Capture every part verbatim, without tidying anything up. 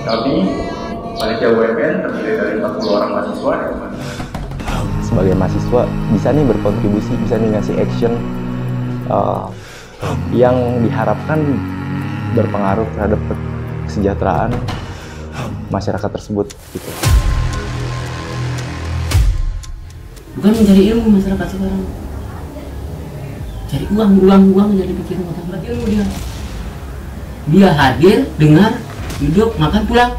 Kami, panitia U M N terdiri dari empat puluh orang mahasiswa. Sebagai mahasiswa bisa nih berkontribusi, bisa nih ngasih action uh, yang diharapkan berpengaruh terhadap kesejahteraan masyarakat tersebut gitu. Bukan mencari ilmu masyarakat sekarang, cari uang, uang, uang jadi pikiran masyarakat. Ilmu dia, dia hadir, dengar, duduk, makan, pulang.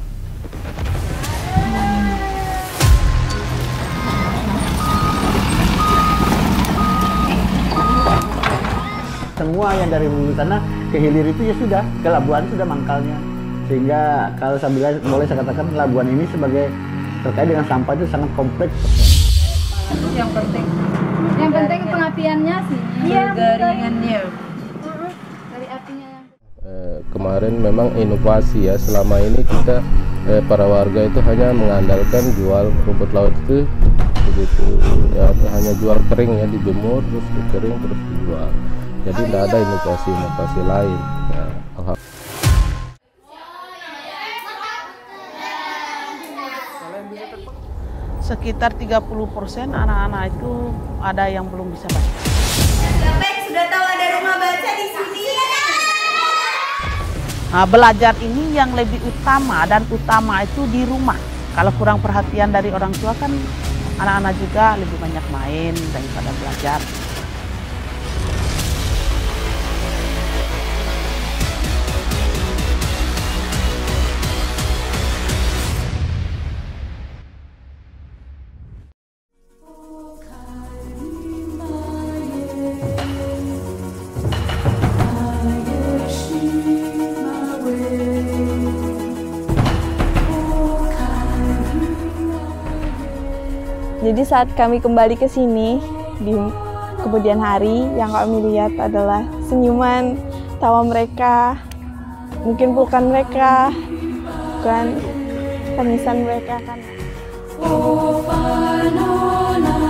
Semua yang dari hulu sana ke hilir itu ya sudah, ke Labuan sudah mangkalnya. Sehingga kalau saya bilang, boleh saya katakan Labuan ini sebagai terkait dengan sampah itu sangat kompleks. Yang penting, yang penting pengapiannya sih, iya, jaringannya. Dari apinya. Eh, kemarin memang inovasi ya, selama ini kita eh, para warga itu hanya mengandalkan jual rumput laut itu begitu ya, hanya jual kering ya, dijemur terus dikering terus dijual. Jadi tidak ada inovasi-inovasi lain. Ya, sekitar tiga puluh persen anak-anak itu ada yang belum bisa baca. Siapa yang sudah tahu ada rumah baca di sini? Nah, belajar ini yang lebih utama dan utama itu di rumah. Kalau kurang perhatian dari orang tua kan anak-anak juga lebih banyak main daripada belajar. Jadi saat kami kembali ke sini di kemudian hari, yang kami lihat adalah senyuman, tawa mereka, mungkin pelukan mereka, bukan tangisan mereka kan.